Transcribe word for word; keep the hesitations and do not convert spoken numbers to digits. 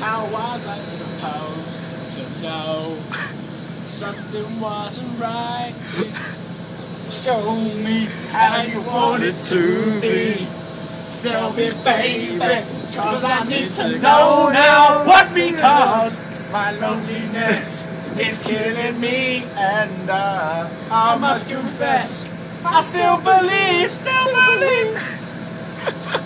How was I supposed to know something wasn't right? Show me how you want it to be. Tell me, baby, cause I need to know now what, because my loneliness is killing me, and uh, I must confess, I still believe, still believe.